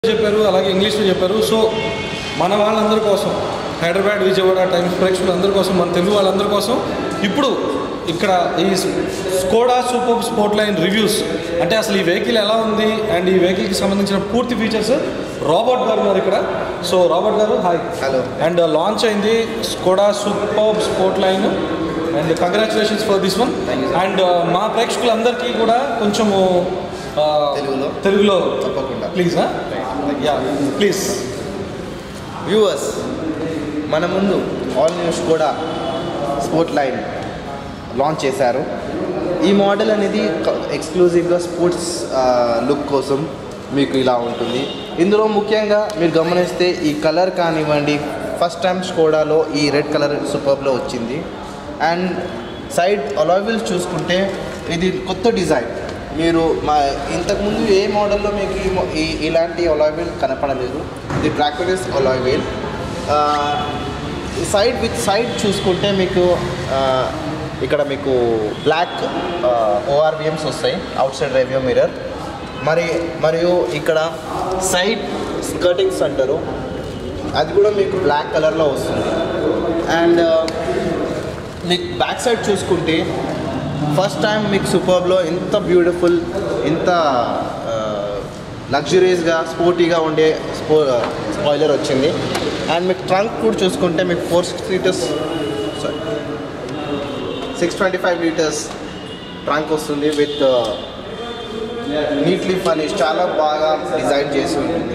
చెప్పారు అలాగే ఇంగ్లీష్లో చెప్పారు. సో మన వాళ్ళందరి కోసం హైదరాబాద్ విజయవాడ టైమ్స్ ప్రేక్షకులందరి కోసం మన తెలుగు వాళ్ళందరి కోసం ఇప్పుడు ఇక్కడ ఈ Skoda super sport line reviews అంటే అసలు ఈ వెహికల్ ఎలా ఉంది అండ్ ఈ వెహికల్కి సంబంధించిన పూర్తి ఫీచర్స్ రాబర్ట్ గారు ఉన్నారు ఇక్కడ. సో రాబర్ట్ గారు హాయ్. హలో. అండ్ లాంచ్ అయింది Skoda super sport line and congratulations for this one. And మా ప్రేక్షకులందరికీ కూడా కొంచెము తెలుగులో తప్పకుండా ప్లీజ్ యా ప్లీజ్. వ్యూవర్స్, మన ముందు all new Skoda sport line launch చేశారు. ఈ మోడల్ అనేది ఎక్స్క్లూజివ్గా స్పోర్ట్స్ లుక్ కోసం మీకు ఇలా ఉంటుంది. ఇందులో ముఖ్యంగా మీరు గమనిస్తే ఈ కలర్ కానివ్వండి, ఫస్ట్ టైం స్కోడాలో ఈ రెడ్ కలర్ సూపర్లో వచ్చింది. అండ్ సైడ్ అలాయ్ వీల్స్ చూసుకుంటే ఇది కొత్త డిజైన్. మీరు ఇంతకుముందు ఏ మోడల్లో మీకు ఇలాంటి అలాయ్ వీల్ కనపడలేదు. ఇది ట్రాక్టర్స్ అలాయ్ వీల్. సైడ్ చూసుకుంటే మీకు ఇక్కడ మీకు బ్లాక్ ఓఆర్విఎమ్స్ వస్తాయి, అవుట్ సైడ్ రివ్యూ మిర్రర్. మరియు ఇక్కడ సైడ్ స్కర్టింగ్స్ అంటారు, అది కూడా మీకు బ్లాక్ కలర్లో వస్తుంది. అండ్ మీకు బ్యాక్ సైడ్ చూసుకుంటే ఫస్ట్ టైం మీకు సూపర్బ్లో ఇంత బ్యూటిఫుల్, ఇంత లగ్జరీస్గా స్పోర్టీగా ఉండే స్పాయిలర్ వచ్చింది. అండ్ మీకు ట్రంక్ కూడా చూసుకుంటే మీకు 625 లీటర్స్ ట్రంక్ వస్తుంది విత్ నీట్లీ ఫర్నిష్, చాలా బాగా డిజైన్ చేసి ఉంటుంది.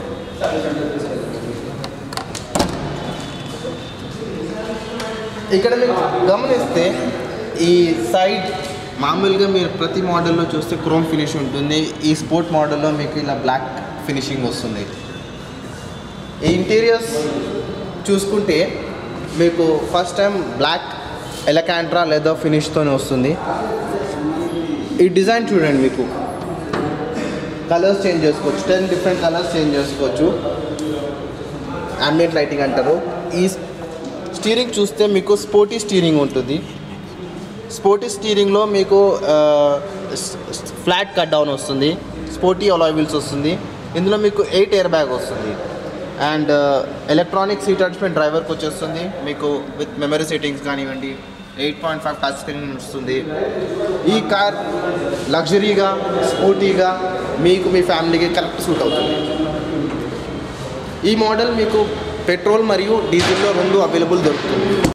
ఇక్కడ మీకు గమనిస్తే ఈ సైడ్ మామూలుగా మీరు ప్రతి మోడల్లో చూస్తే క్రోమ్ ఫినిష్ ఉంటుంది. ఈ స్పోర్ట్ మోడల్లో మీకు ఇలా బ్లాక్ ఫినిషింగ్ వస్తుంది. ఈ ఇంటీరియర్స్ చూసుకుంటే మీకు ఫస్ట్ టైం బ్లాక్ ఎలకాంట్రా లేదా ఫినిష్తోనే వస్తుంది. ఈ డిజైన్ చూడండి, మీకు కలర్స్ చేంజ్ చేసుకోవచ్చు, 10 డిఫరెంట్ కలర్స్ చేంజ్ చేసుకోవచ్చు. అంబియంట్ లైటింగ్ అంటారు. ఈ స్టీరింగ్ చూస్తే మీకు స్పోర్టీ స్టీరింగ్ ఉంటుంది. స్పోర్టీ స్టీరింగ్లో మీకు ఫ్లాట్ కట్ డౌన్ వస్తుంది, స్పోర్టీ అలాయ్ వీల్స్ వస్తుంది. ఇందులో మీకు 8 ఎయిర్ బ్యాగ్ వస్తుంది. అండ్ ఎలక్ట్రానిక్ సీట్ అడ్జస్ట్మెంట్ డ్రైవర్కి వచ్చేస్తుంది. మీకు విత్ మెమరీ సెట్టింగ్స్ కానివ్వండి, 8.5 టచ్ స్క్రీన్ వస్తుంది. ఈ కార్ లగ్జరీగా స్పోర్టీగా మీకు మీ ఫ్యామిలీకి కరెక్ట్ సూట్ అవుతుంది. ఈ మోడల్ మీకు పెట్రోల్ మరియు డీజిల్లో 2 అవైలబుల్ దొరుకుతుంది.